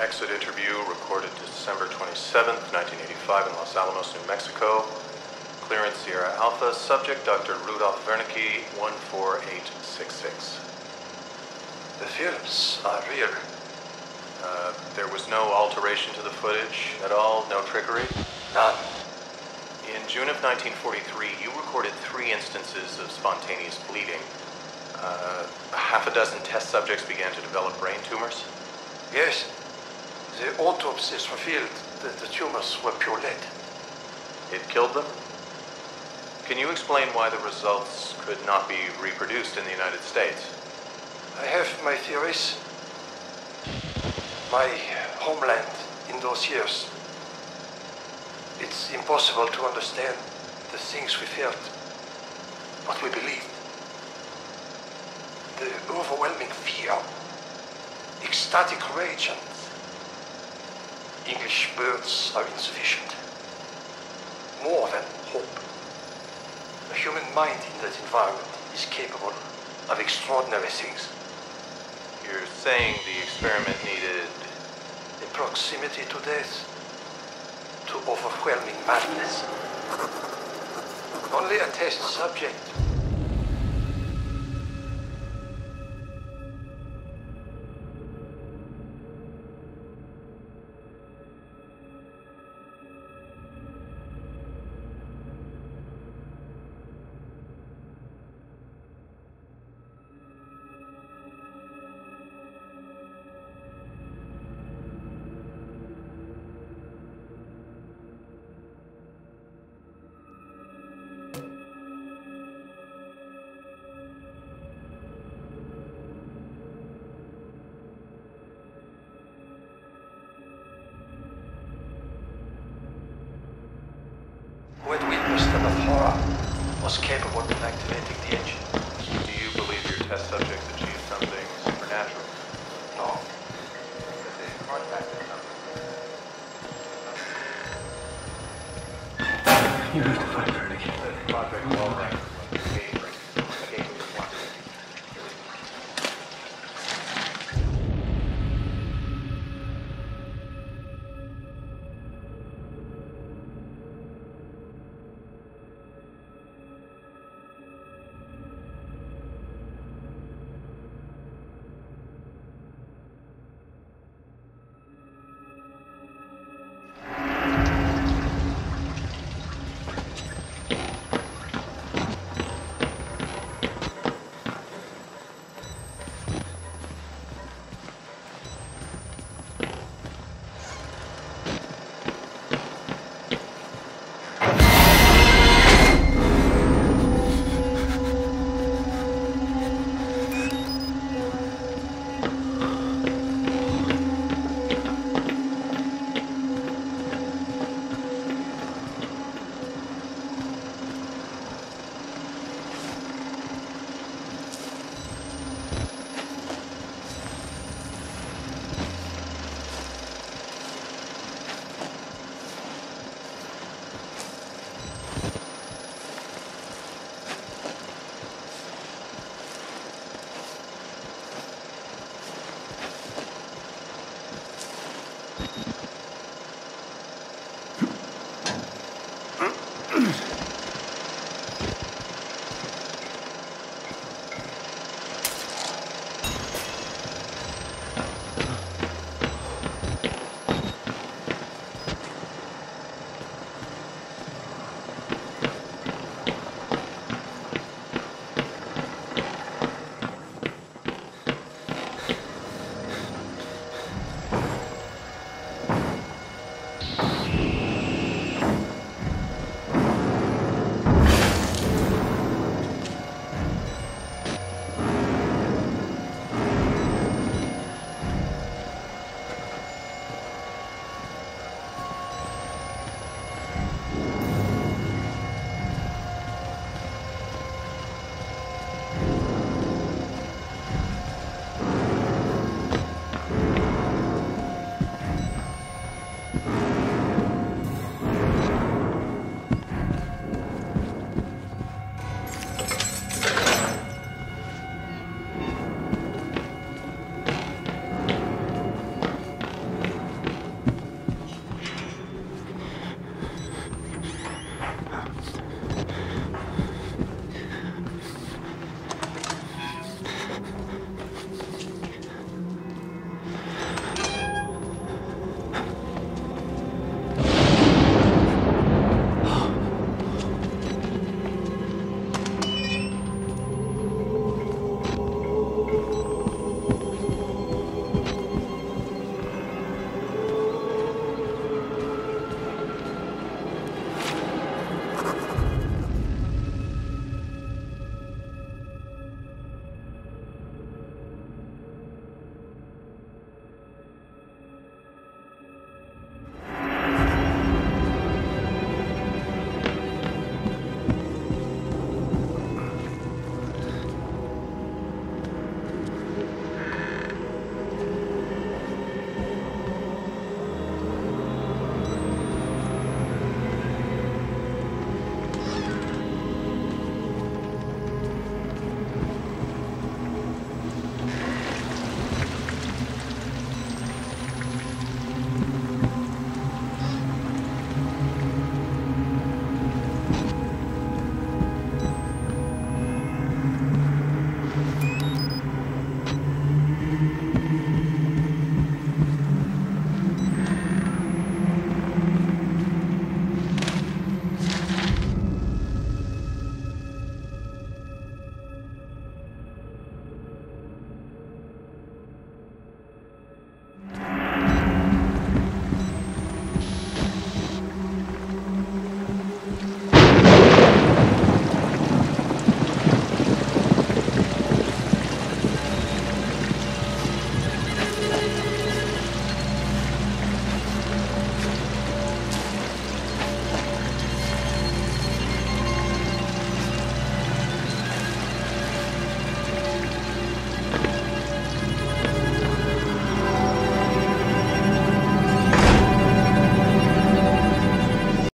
exit interview recorded December 27th, 1985 in Los Alamos, New Mexico. Clearance Sierra Alpha. Subject Dr. Rudolph Wernicke, 14866. The films are real. There was no alteration to the footage at all? No trickery? None. In June of 1943, you recorded 3 instances of spontaneous bleeding. Half a dozen test subjects began to develop brain tumors? Yes. The autopsies revealed that the tumors were pure lead. It killed them? Can you explain why the results could not be reproduced in the United States? I have my theories. My homeland in those years. It's impossible to understand the things we felt, what we believed. The overwhelming fear, ecstatic rage, and English words are insufficient. More than hope. The human mind in that environment is capable of extraordinary things. You're saying the experiment needed... A proximity to death, to overwhelming madness. Only a test subject. Who had witnessed enough horror was capable of activating the engine. Do you believe your test subjects achieved something supernatural? No. You need to find Wernicke. Project Wallrun.